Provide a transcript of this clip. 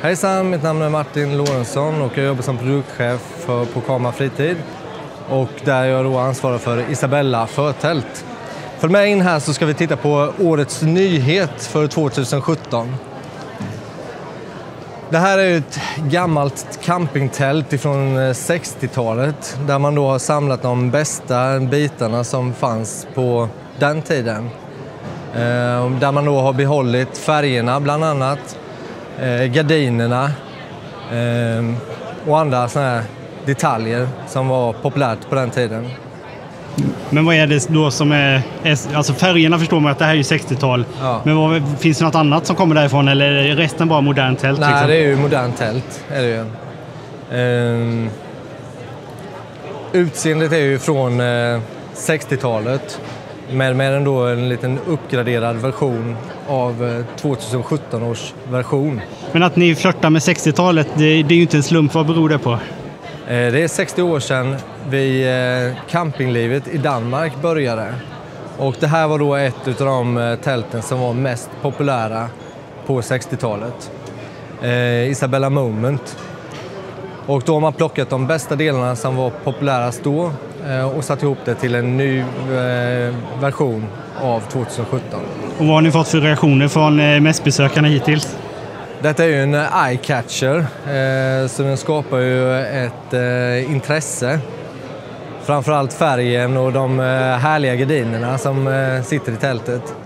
Hejsan, mitt namn är Martin Lorentzon och jag jobbar som produktchef på Kama Fritid. Och där jag då ansvarar för Isabella förtält. Följ med in här så ska vi titta på årets nyhet för 2017. Det här är ett gammalt campingtält från 60-talet där man då har samlat de bästa bitarna som fanns på den tiden. Där man då har behållit färgerna bland annat, gardinerna och andra såna här detaljer som var populärt på den tiden. Men vad är det då som är... Alltså färgerna förstår man att det här är ju 60-tal. Ja. Men finns det något annat som kommer därifrån eller är resten bara modernt tält? Nej, liksom? Det är ju modernt tält. Är det ju. Utseendet är ju från 60-talet. Med ändå en liten uppgraderad version av 2017 års version. Men att ni flörtar med 60-talet, det är ju inte en slump. Vad beror det på? Det är 60 år sedan campinglivet i Danmark började. Och det här var då ett av de tälten som var mest populära på 60-talet. Isabella Moment. Och då har man plockat de bästa delarna som var populärast då och satt ihop det till en ny version av 2017. Och vad har ni fått för reaktioner från mässbesökarna hittills? Detta är ju en eye-catcher, så den skapar ju ett intresse. Framförallt färgen och de härliga gardinerna som sitter i tältet.